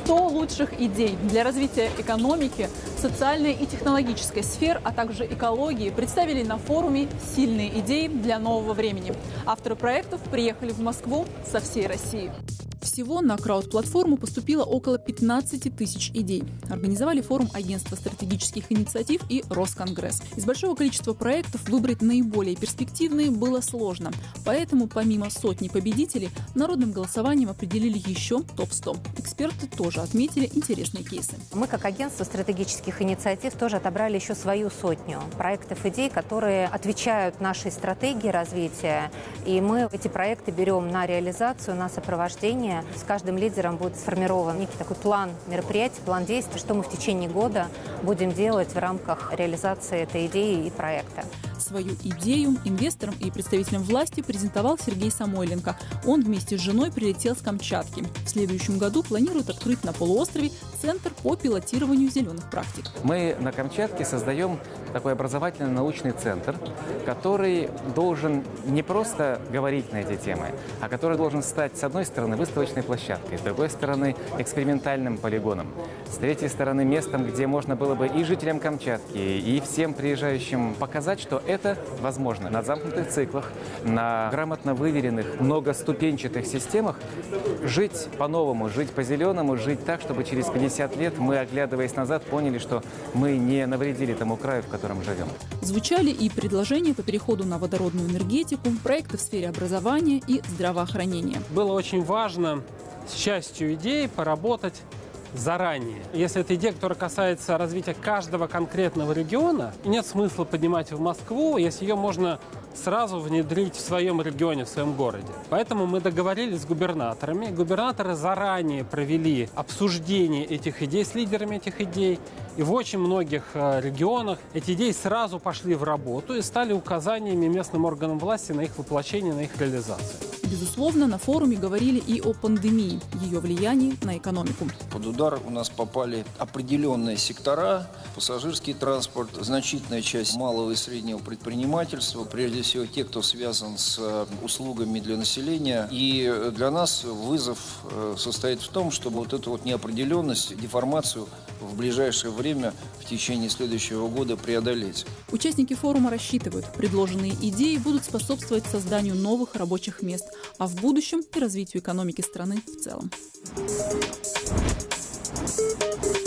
100 лучших идей для развития экономики, социальной и технологической сфер, а также экологии представили на форуме «Сильные идеи для нового времени». Авторы проектов приехали в Москву со всей России. Всего на крауд-платформу поступило около 15 тысяч идей. Организовали форум Агентства стратегических инициатив и Росконгресс. Из большого количества проектов выбрать наиболее перспективные было сложно. Поэтому, помимо сотни победителей, народным голосованием определили еще топ-100. Эксперты тоже отметили интересные кейсы. Мы, как агентство стратегических инициатив, тоже отобрали еще свою сотню проектов, идей, которые отвечают нашей стратегии развития. И мы эти проекты берем на реализацию, на сопровождение. С каждым лидером будет сформирован некий такой план мероприятий, план действий, что мы в течение года будем делать в рамках реализации этой идеи и проекта. Свою идею инвесторам и представителям власти презентовал Сергей Самойленко. Он вместе с женой прилетел с Камчатки. В следующем году планируют открыть на полуострове центр по пилотированию зеленых практик. Мы на Камчатке создаем такой образовательно-научный центр, который должен не просто говорить на эти темы, а который должен стать, с одной стороны, выставочной площадкой, с другой стороны, экспериментальным полигоном, с третьей стороны, местом, где можно было бы и жителям Камчатки, и всем приезжающим показать, что это возможно. На замкнутых циклах, на грамотно выверенных, многоступенчатых системах жить по-новому, жить по-зеленому, жить так, чтобы через 50 лет мы, оглядываясь назад, поняли, что мы не навредили тому краю, в котором живем. Звучали и предложения по переходу на водородную энергетику, проекты в сфере образования и здравоохранения. Было очень важно с частью идей поработать заранее. Если это идея, которая касается развития каждого конкретного региона, нет смысла поднимать в Москву, если ее можно сразу внедрить в своем регионе, в своем городе. Поэтому мы договорились с губернаторами. Губернаторы заранее провели обсуждение этих идей с лидерами этих идей. И в очень многих регионах эти идеи сразу пошли в работу и стали указаниями местным органам власти на их воплощение, на их реализацию. Безусловно, на форуме говорили и о пандемии, ее влиянии на экономику. Под удар у нас попали определенные сектора, пассажирский транспорт, значительная часть малого и среднего предпринимательства, прежде всего те, кто связан с услугами для населения. И для нас вызов состоит в том, чтобы вот эту вот неопределенность, деформацию в ближайшее время, в течение следующего года преодолеть. Участники форума рассчитывают, предложенные идеи будут способствовать созданию новых рабочих мест, а в будущем и развитию экономики страны в целом.